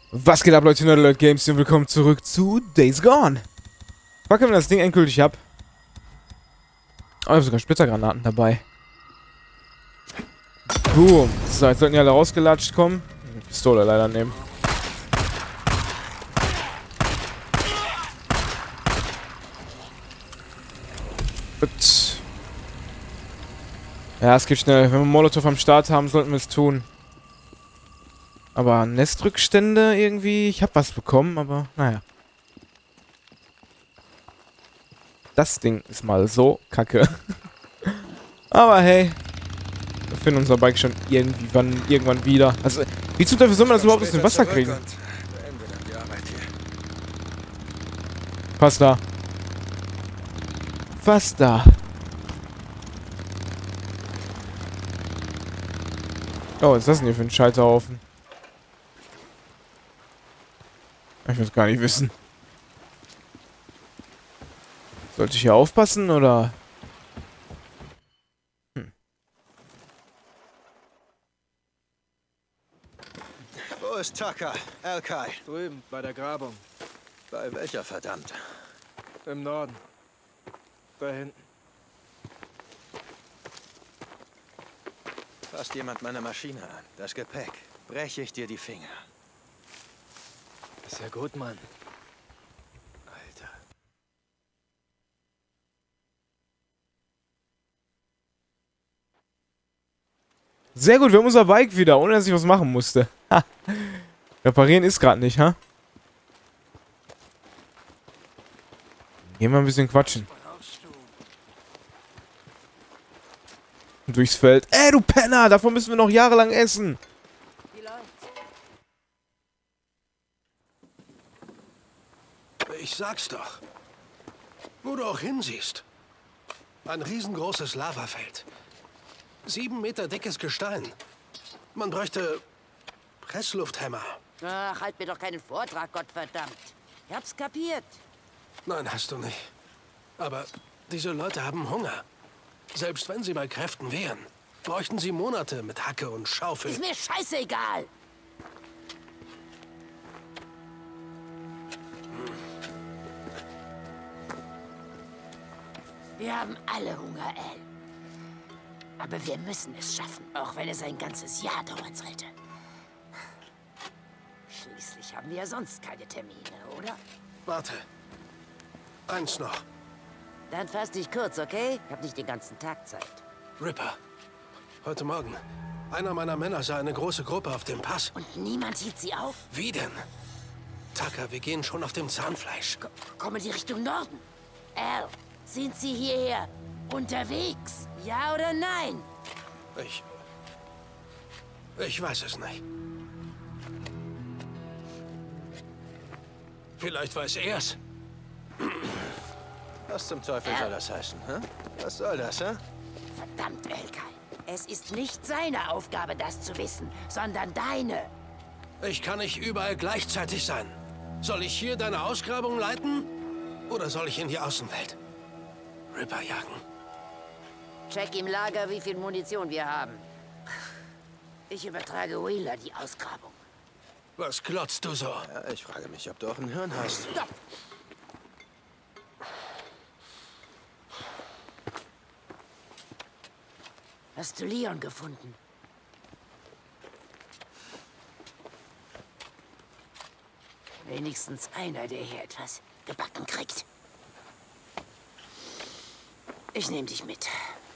Was geht ab, Leute, Nerdalert Games und willkommen zurück zu Days Gone. Packen wir das Ding endgültig ab. Oh, ich habe sogar Splittergranaten dabei. Boom. So, jetzt sollten die alle rausgelatscht kommen. Pistole leider nehmen. Gut. Ja, es geht schnell. Wenn wir Molotov am Start haben, sollten wir es tun. Aber Nestrückstände irgendwie... Ich habe was bekommen, aber naja. Das Ding ist mal so kacke. Aber hey. Wir finden unser Bike schon irgendwann wieder. Also, wie zum Teufel soll man das überhaupt aus dem Wasser kriegen? Was da? Was da? Oh, was ist das denn hier für ein Scheiterhaufen? Ich will es gar nicht wissen. Sollte ich hier aufpassen, oder? Wo ist Tucker? Alkai? Drüben, bei der Grabung. Bei welcher, verdammt? Im Norden. Da hinten. Fasst jemand meine Maschine an? Das Gepäck. Breche ich dir die Finger. Ist ja gut, Mann. Alter. Sehr gut, wir haben unser Bike wieder, ohne dass ich was machen musste. Ha. Reparieren ist gerade nicht, ha? Gehen wir ein bisschen quatschen. Durchs Feld. Ey, du Penner! Davon müssen wir noch jahrelang essen. Ich sag's doch. Wo du auch hinsiehst. Ein riesengroßes Lavafeld. 7 Meter dickes Gestein. Man bräuchte Presslufthämmer. Ach, halt mir doch keinen Vortrag, Gottverdammt. Ich hab's kapiert. Nein, hast du nicht. Aber diese Leute haben Hunger. Selbst wenn sie bei Kräften wären, bräuchten sie Monate mit Hacke und Schaufel. Ist mir scheißegal. Wir haben alle Hunger, Al. Aber wir müssen es schaffen, auch wenn es ein ganzes Jahr dauern sollte. Schließlich haben wir ja sonst keine Termine, oder? Warte. Eins noch. Dann fass dich kurz, okay? Ich hab nicht den ganzen Tag Zeit. Ripper. Heute Morgen. Einer meiner Männer sah eine große Gruppe auf dem Pass. Und niemand hielt sie auf? Wie denn? Tucker, wir gehen schon auf dem Zahnfleisch. Kommen Sie Richtung Norden. Al, sind Sie hierher unterwegs? Ja oder nein? Ich weiß es nicht. Vielleicht weiß er's. Was zum Teufel soll das heißen, hä? Was soll das, hä? Verdammt, Alkai. Es ist nicht seine Aufgabe, das zu wissen, sondern deine. Ich kann nicht überall gleichzeitig sein. Soll ich hier deine Ausgrabung leiten? Oder soll ich in die Außenwelt? Ripper jagen. Check im Lager, wie viel Munition wir haben. Ich übertrage Wheeler die Ausgrabung. Was glotzt du so? Ja, ich frage mich, ob du auch ein Hirn hast. Stopp! Hast du Leon gefunden? Wenigstens einer, der hier etwas gebacken kriegt. Ich nehme dich mit.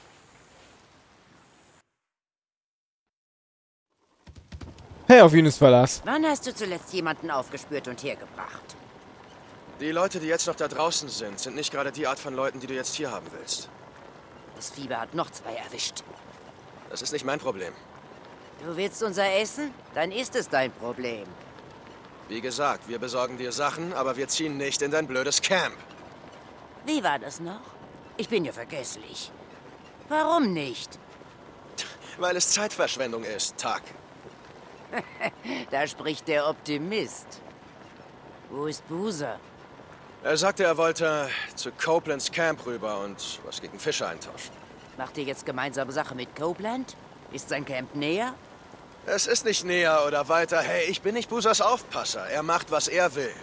Hey, auf ihn ist Verlass. Wann hast du zuletzt jemanden aufgespürt und hergebracht? Die Leute, die jetzt noch da draußen sind nicht gerade die Art von Leuten, die du jetzt hier haben willst. Das Fieber hat noch 2 erwischt. Das ist nicht mein Problem. Du willst unser Essen? Dann ist es dein Problem. Wie gesagt, wir besorgen dir Sachen, aber wir ziehen nicht in dein blödes Camp. Wie war das noch? Ich bin ja vergesslich. Warum nicht? Weil es Zeitverschwendung ist, Tuck. Da spricht der Optimist. Wo ist Boozer? Er sagte, er wollte zu Copelands Camp rüber und was gegen Fische eintauschen. Macht ihr jetzt gemeinsame Sache mit Copeland? Ist sein Camp näher? Es ist nicht näher oder weiter. Hey, ich bin nicht Busas Aufpasser. Er macht, was er will.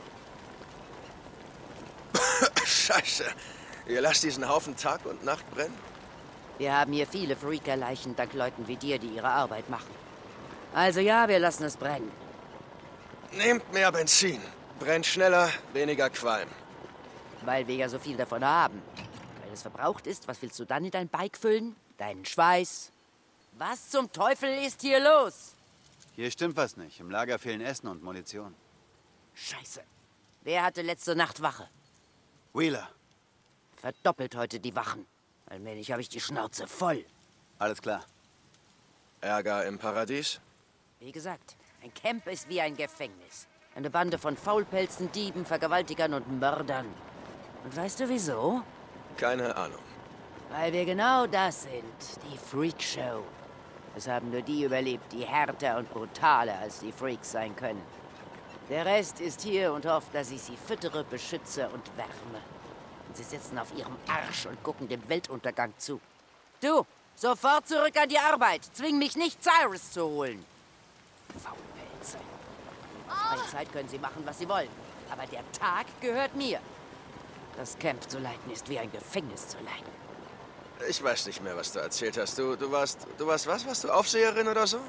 Scheiße. Ihr lasst diesen Haufen Tag und Nacht brennen? Wir haben hier viele Freaker-Leichen dank Leuten wie dir, die ihre Arbeit machen. Also ja, wir lassen es brennen. Nehmt mehr Benzin. Brennt schneller, weniger Qualm. Weil wir ja so viel davon haben. Wenn es verbraucht ist, was willst du dann in dein Bike füllen? Deinen Schweiß? Was zum Teufel ist hier los? Hier stimmt was nicht. Im Lager fehlen Essen und Munition. Scheiße. Wer hatte letzte Nacht Wache? Wheeler. Verdoppelt heute die Wachen. Allmählich habe ich die Schnauze voll. Alles klar. Ärger im Paradies? Wie gesagt, ein Camp ist wie ein Gefängnis. Eine Bande von Faulpelzen, Dieben, Vergewaltigern und Mördern. Und weißt du wieso? Keine Ahnung. Weil wir genau das sind. Die Freakshow. Es haben nur die überlebt, die härter und brutaler als die Freaks sein können. Der Rest ist hier und hofft, dass ich sie füttere, beschütze und wärme. Und sie sitzen auf ihrem Arsch und gucken dem Weltuntergang zu. Du, sofort zurück an die Arbeit. Zwing mich nicht, Cyrus zu holen. Faulpelze. In der Zeit können sie machen, was sie wollen. Aber der Tag gehört mir. Das Camp zu leiten ist wie ein Gefängnis zu leiten. Ich weiß nicht mehr, was du erzählt hast. Du warst was? Warst du Aufseherin oder so?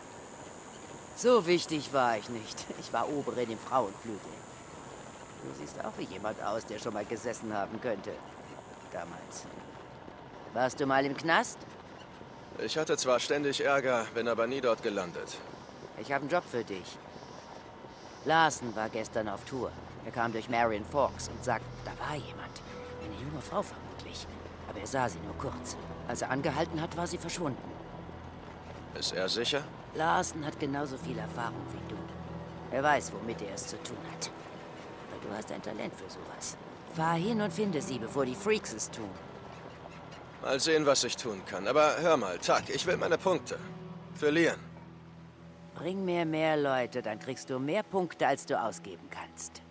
So wichtig war ich nicht. Ich war Oberin im Frauenflügel. Du siehst auch wie jemand aus, der schon mal gesessen haben könnte. Damals. Warst du mal im Knast? Ich hatte zwar ständig Ärger, bin aber nie dort gelandet. Ich habe einen Job für dich. Larsen war gestern auf Tour. Er kam durch Marion Forks und sagt, da war jemand. Eine junge Frau vermutlich. Aber er sah sie nur kurz. Als er angehalten hat, war sie verschwunden. Ist er sicher? Larsen hat genauso viel Erfahrung wie du. Er weiß, womit er es zu tun hat. Aber du hast ein Talent für sowas. Fahr hin und finde sie, bevor die Freaks es tun. Mal sehen, was ich tun kann. Aber hör mal, Tuck, ich will meine Punkte. Verlieren. Bring mir mehr Leute, dann kriegst du mehr Punkte, als du ausgeben kannst.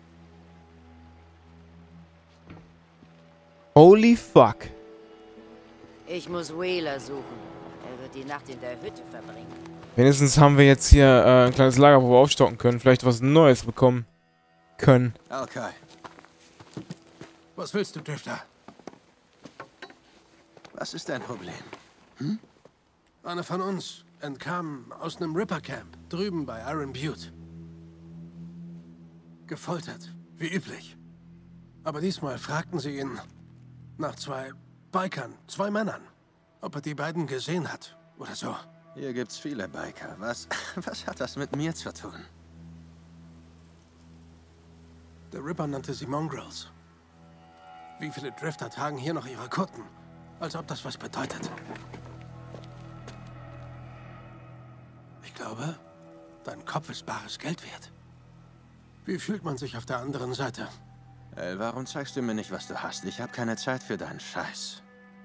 Holy fuck. Ich muss Wheeler suchen. Er wird die Nacht in der Hütte verbringen. Wenigstens haben wir jetzt hier ein kleines Lager, wo wir aufstocken können. Vielleicht was Neues bekommen können. Okay. Was willst du, Drifter? Was ist dein Problem? Einer von uns entkam aus einem Ripper-Camp drüben bei Iron Butte. Gefoltert, wie üblich. Aber diesmal fragten sie ihn nach 2 Bikern, 2 Männern, ob er die beiden gesehen hat oder so. Hier gibt's viele Biker. Was hat das mit mir zu tun? Der Ripper nannte sie Mongrels. Wie viele Drifter tragen hier noch ihre Kutten? Als ob das was bedeutet. Ich glaube, dein Kopf ist bares Geld wert. Wie fühlt man sich auf der anderen Seite? Ey, warum zeigst du mir nicht, was du hast? Ich habe keine Zeit für deinen Scheiß.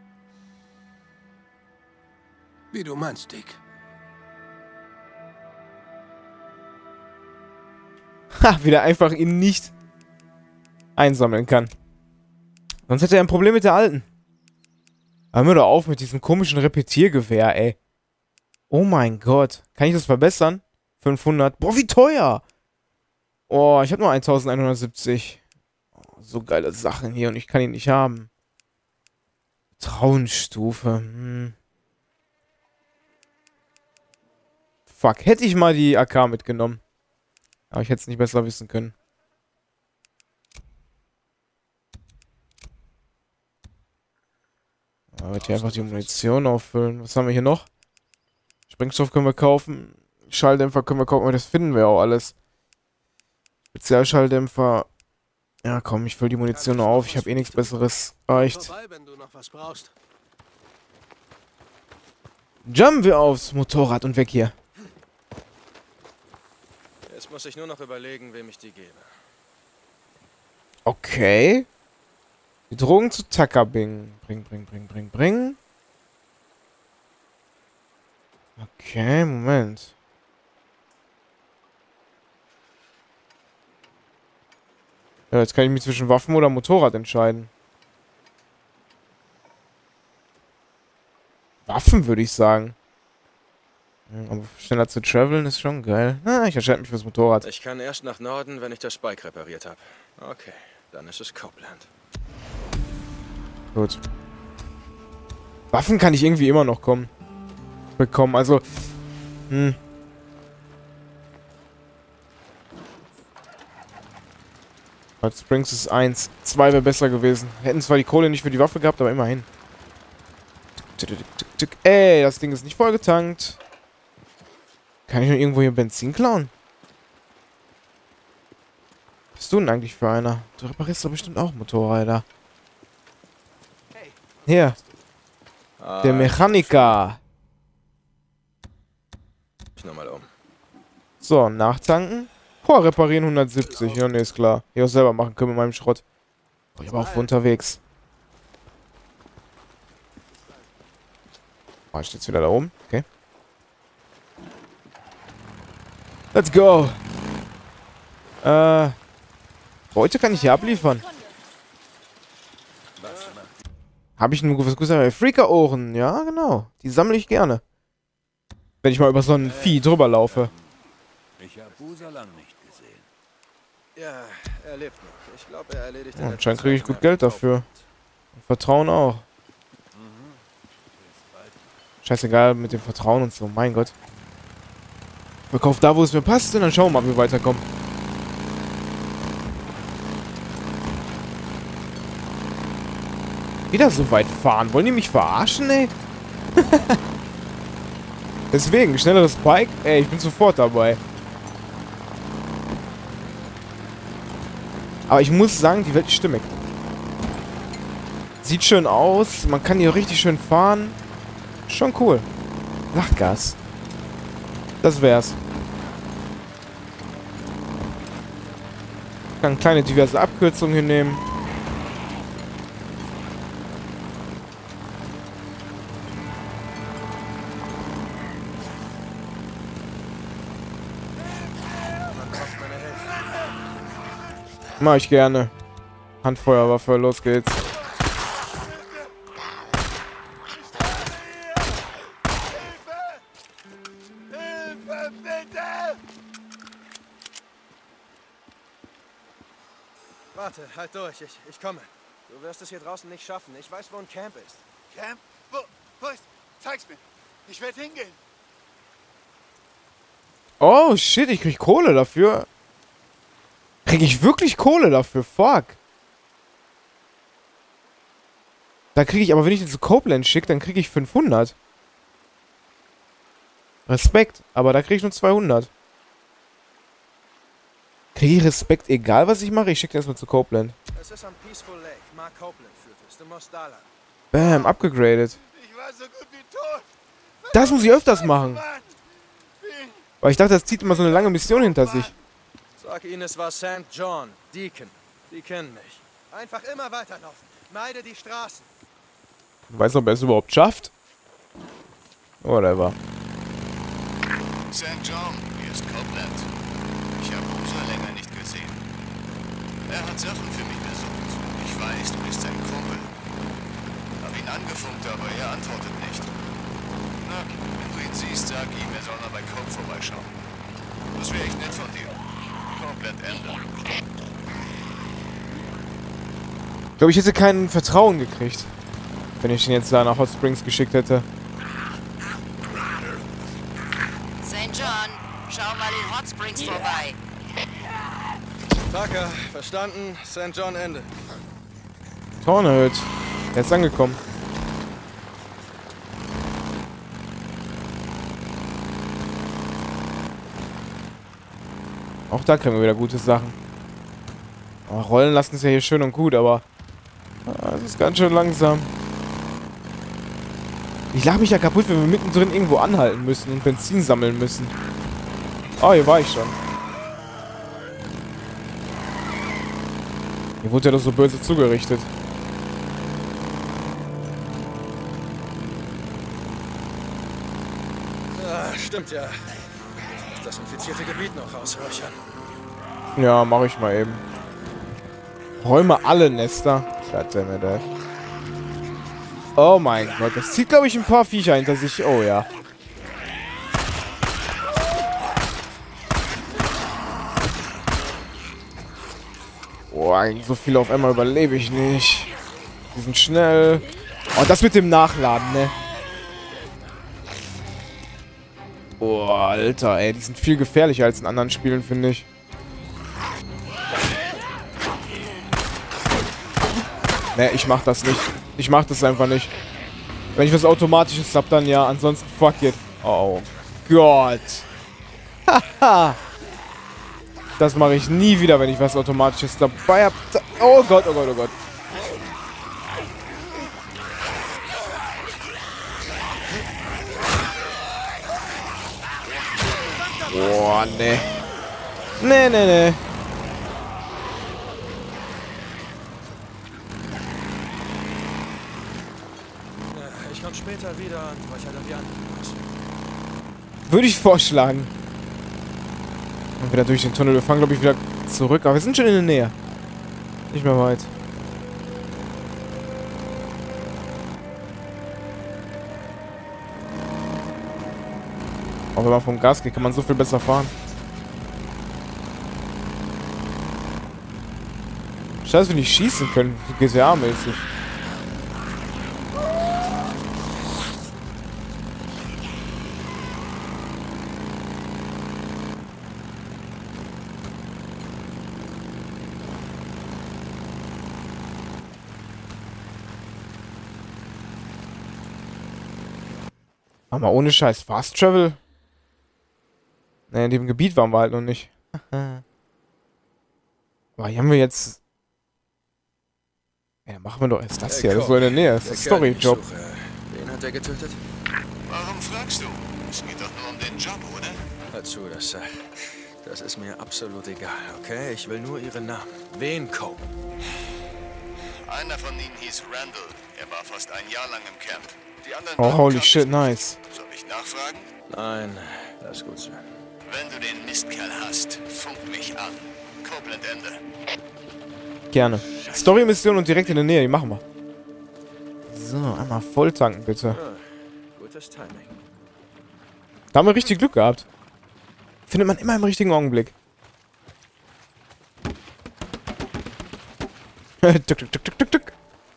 Wie du meinst, Dick. Ha, wie der einfach ihn nicht einsammeln kann. Sonst hätte er ein Problem mit der alten. Hör mir doch auf mit diesem komischen Repetiergewehr, ey. Oh mein Gott. Kann ich das verbessern? 500. Boah, wie teuer. Oh, ich habe nur 1170. Oh, so geile Sachen hier und ich kann ihn nicht haben. Traunstufe. Fuck, hätte ich mal die AK mitgenommen. Aber ich hätte es nicht besser wissen können. Da wird hier einfach die Munition auffüllen. Was haben wir hier noch? Sprengstoff können wir kaufen. Schalldämpfer können wir kaufen, aber das finden wir auch alles. Spezialschalldämpfer. Ja komm, ich fülle die Munition noch auf. Ich habe eh nichts Besseres. Reicht. Vorbei, wenn du noch was brauchst. Jumpen wir aufs Motorrad und weg hier. Jetzt muss ich nur noch überlegen, wem ich die gebe. Okay. Die Drogen zu Tucker bringen. Bring. Okay, Moment. Ja, jetzt kann ich mich zwischen Waffen oder Motorrad entscheiden. Waffen, würde ich sagen. Aber schneller zu traveln ist schon geil. Na, ich entscheide mich fürs Motorrad. Ich kann erst nach Norden, wenn ich das Bike repariert habe. Okay, dann ist es Copeland. Gut. Waffen kann ich irgendwie immer noch bekommen. Also, Hot Springs ist 1. 2 wäre besser gewesen. Hätten zwar die Kohle nicht für die Waffe gehabt, aber immerhin. Ey, das Ding ist nicht vollgetankt. Kann ich noch irgendwo hier Benzin klauen? Was bist du denn eigentlich für einer? Du reparierst doch bestimmt auch Motorräder. Hier. Der Mechaniker. Ich nochmal um. So, nachtanken. Boah, reparieren 170. Ja, ne, ist klar. Hier auch selber machen können mit meinem Schrott. Boah, ich war auch unterwegs. Oh, ich stehe jetzt wieder da oben. Okay. Let's go. Heute kann ich hier abliefern. Habe ich nur was gesagt? Freaker-Ohren. Ja, genau. Die sammle ich gerne. Wenn ich mal über so ein Vieh drüber laufe. Ich habe Busa lang nicht gesehen. Ja, er lebt noch. Ich glaube, er erledigt Oh, anscheinend kriege ich gut Geld dafür. Und Vertrauen auch. Scheißegal mit dem Vertrauen und so. Mein Gott. Verkauf da, wo es mir passt, und dann schauen wir mal, wie wir weiterkommen. Wieder so weit fahren. Wollen die mich verarschen, ey? Deswegen, schnelleres Bike. Ey, ich bin sofort dabei. Aber ich muss sagen, die Welt ist stimmig. Sieht schön aus. Man kann hier richtig schön fahren. Schon cool. Lachgas. Das wär's. Ich kann kleine diverse Abkürzungen hinnehmen. Mach ich gerne. Handfeuerwaffe, los geht's. Warte, halt durch. Ich komme. Du wirst es hier draußen nicht schaffen. Ich weiß, wo ein Camp ist. Camp? Wo ist? Zeig's mir. Ich werde hingehen. Oh, shit, ich krieg Kohle dafür. Krieg ich wirklich Kohle dafür? Fuck. Da kriege ich, aber wenn ich den zu Copeland schicke, dann kriege ich 500. Respekt, aber da kriege ich nur 200. Kriege ich Respekt, egal was ich mache? Ich schicke den erstmal zu Copeland. Es ist am Peaceful Lake. Mark Copeland führt es. Du musst da lang. Bam, abgegradet. Ich war so gut wie tot. Das muss ich öfters machen. Weil ich dachte, das zieht immer so eine lange Mission hinter sich. Sag ihnen, es war St. John, Deacon. Die kennen mich. Einfach immer weiterlaufen. Meide die Straßen. Ich weiß nicht, ob er es überhaupt schafft. Whatever. St. John, hier ist Copeland. Ich habe Busa länger nicht gesehen. Er hat Sachen für mich besucht. Ich weiß, du bist sein Kumpel. Hab ihn angefunkt, aber er antwortet nicht. Na, wenn du ihn siehst, sag ihm, er soll mal bei Cope vorbeischauen. Das wäre echt nett von dir. Komplett ändern. Ich glaube, ich hätte kein Vertrauen gekriegt, wenn ich ihn jetzt da nach Hot Springs geschickt hätte. St. John, schau mal in Hot Springs vorbei. Tucker, verstanden. St. John, Ende. Tornhöht. Er ist angekommen. Auch da kriegen wir wieder gute Sachen. Oh, rollen lassen ist ja hier schön und gut, aber es ist ganz schön langsam. Ich lache mich ja kaputt, wenn wir mittendrin irgendwo anhalten müssen und Benzin sammeln müssen. Oh, hier war ich schon. Hier wurde ja doch so böse zugerichtet. Ah, stimmt ja. Das infizierte Gebiet noch ausräuchern. Ja, mache ich mal eben. Räume alle Nester. Goddammit, ey. Oh mein Gott, das zieht, glaube ich, ein paar Viecher hinter sich. Oh ja. Boah, so viel auf einmal überlebe ich nicht. Die sind schnell. Oh, das mit dem Nachladen, ne? Boah, Alter, ey. Die sind viel gefährlicher als in anderen Spielen, finde ich. Ne, ich mach das nicht. Ich mach das einfach nicht. Wenn ich was Automatisches hab, dann ja. Ansonsten fuck it. Oh Gott. Haha. Das mache ich nie wieder, wenn ich was Automatisches dabei habe. Oh Gott, oh Gott, oh Gott. Boah, ne. Ne, ne, ne. Ich komme später wieder und räuchere dann die anderen aus. Würde ich vorschlagen. Und wieder durch den Tunnel. Wir fahren, glaube ich, wieder zurück. Aber wir sind schon in der Nähe. Nicht mehr weit. Auch wenn man vom Gas geht, kann man so viel besser fahren. Scheiße, wenn die schießen können. GTA-mäßig. Aber ohne Scheiß. Fast Travel? Ne, in dem Gebiet waren wir halt noch nicht. Aber hier haben wir jetzt... Ja, machen wir doch erst das hier. Das ist so in der Nähe. Das ist ein Story-Job. Wen hat er getötet? Warum fragst du? Es geht doch nur um den Job, oder? Hör zu, das ist mir absolut egal, okay? Ich will nur Ihren Namen. Wen, Cope? Einer von ihnen hieß Randall. Er war fast ein Jahr lang im Camp. Die anderen Oh, beiden holy kannte shit, ich nicht. nice. Soll ich nachfragen? Nein, lass gut sein. Wenn du den Mistkerl hast, funk mich an. Copeland Ende. Gerne. Story-Mission und direkt in der Nähe. Die machen wir. So, einmal voll tanken, bitte. Gutes Timing. Da haben wir richtig Glück gehabt. Findet man immer im richtigen Augenblick. Tück, tück, tück, tück, tück, tück.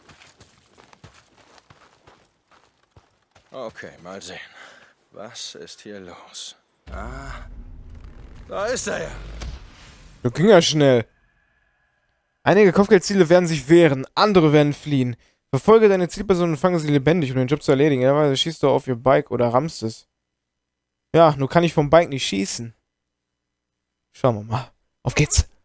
Okay, mal sehen. Was ist hier los? Ah, da ist er ja. Das ging ja schnell. Einige Kopfgeldziele werden sich wehren, andere werden fliehen. Verfolge deine Zielperson und fange sie lebendig, um den Job zu erledigen. Idealerweise schießt du auf ihr Bike oder rammst es. Ja, nur kann ich vom Bike nicht schießen. Schauen wir mal. Auf geht's.